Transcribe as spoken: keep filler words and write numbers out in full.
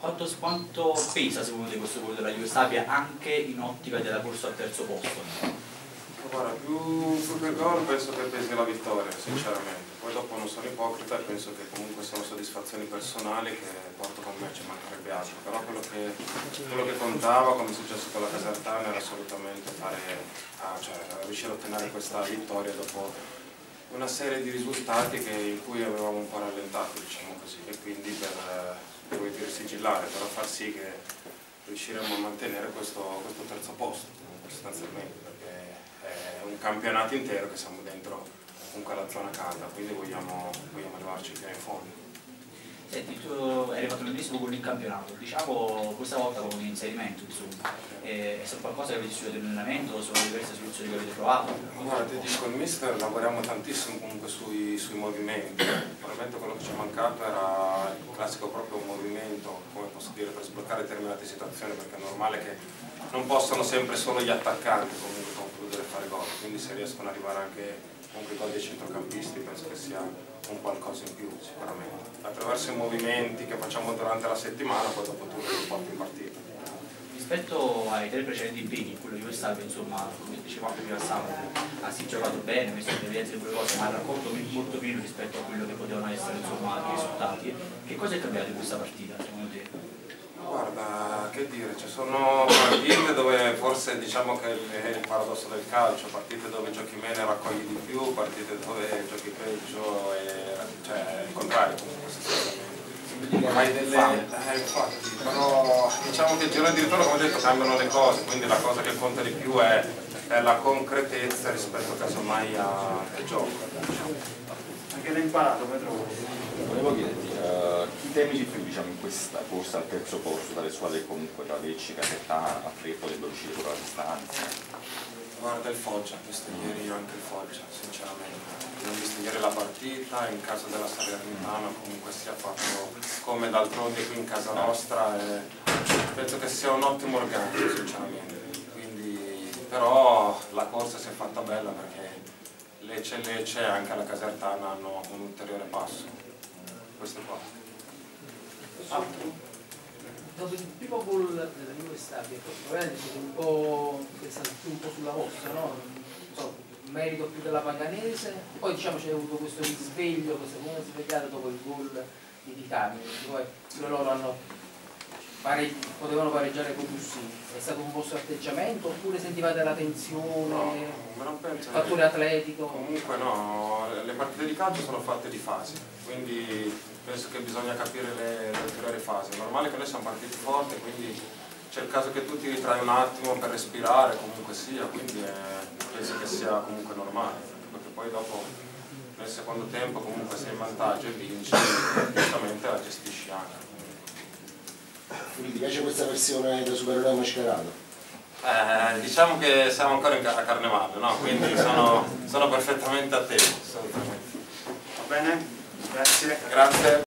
Quanto, quanto pesa secondo te questo gol della Juve Stabia anche in ottica della corsa al terzo posto? Guarda, più, più che gol penso che pesi la vittoria, sinceramente. Poi dopo non sono ipocrita e penso che comunque sono soddisfazioni personali che porto con me, ci mancherebbe altro. Però quello che, quello che contava, come è successo con la Casertana, era assolutamente fare, ah, cioè, riuscire a ottenere questa vittoria dopo una serie di risultati che, in cui avevamo un po' rallentato, diciamo così, e quindi per, per dire, sigillare, per far sì che riusciremo a mantenere questo, questo terzo posto, sostanzialmente, perché è un campionato intero che siamo dentro comunque alla zona calda, quindi vogliamo, vogliamo arrivarci fino in fondo. Senti, tu hai arrivato l'ennesimo gol in campionato, diciamo questa volta con un inserimento, insomma, è, è stato qualcosa che avete studiato in allenamento, sono diverse soluzioni che avete provato? Guarda, ti dico, il mister lavoriamo tantissimo comunque sui, sui movimenti, probabilmente quello che ci è mancato era il classico proprio movimento, come posso dire, per sbloccare determinate situazioni, perché è normale che non possono sempre solo gli attaccanti comunque concludere fare gol, quindi se riescono ad arrivare anche comunque i gol dei centrocampisti penso che sia un qualcosa in più sicuramente. Attraverso i movimenti che facciamo durante la settimana poi dopo tutto li porti in partita. Rispetto ai tre precedenti impegni, quello di Juve, insomma, come dicevo anche prima sabato, ha sì giocato bene, ha messo in evidenza quelle cose, ma il racconto molto pieno rispetto a quello che potevano essere, insomma, i risultati. Che cosa è cambiato in questa partita, secondo te? Guarda, che dire, ci sono partite dove forse diciamo che è il paradosso del calcio, partite dove giochi meno e raccogli di più, partite dove giochi peggio e cioè il contrario comunque sostanzialmente. Hai delle, eh, infatti, però diciamo che il giro di ritorno, come ho detto, cambiano le cose, quindi la cosa che conta di più è, è la concretezza rispetto casomai al gioco. Diciamo. Anche l'hai imparato, come trovo? Volevo chiederti, uh, chi temi di più diciamo, in questa corsa al terzo posto, dalle squadre comunque tra Lecce, Casertana, a tre potrebbero uscire pure la distanza? Guarda il Foggia, visto ieri anche il Foggia, sinceramente. Abbiamo visto ieri la partita, in casa della Salernitana comunque sia fatto come d'altronde qui in casa nostra e penso che sia un ottimo organico, sinceramente. Quindi, però la corsa si è fatta bella perché Lecce e Lecce e anche la Casertana hanno un ulteriore passo. Questo qua. Altro? Dopo il primo gol della Juve Stabia, probabilmente siete un po' pensati più un po' sulla vostra, no? Non so, merito più della Paganese, poi diciamo c'è avuto questo risveglio, questo buon svegliato dopo il gol di Titani, poi loro hanno pare, potevano pareggiare con Bussini. È stato un vostro atteggiamento oppure sentivate la tensione, no, ma non penso fattore atletico? Comunque no, le partite di calcio sono fatte di fasi, quindi penso che bisogna capire le, le ulteriori fasi. È normale che noi siamo partiti forte, quindi c'è il caso che tu ti ritrai un attimo per respirare, comunque sia, quindi è, penso che sia comunque normale, perché poi dopo nel secondo tempo comunque sei in vantaggio e vinci, giustamente la gestisci anche. Quindi ti piace questa versione da supereroe mascherato? Eh, diciamo che siamo ancora in a Carnevale, no? Quindi sono, sono perfettamente atteso, assolutamente. Va bene? Grazie. Grazie.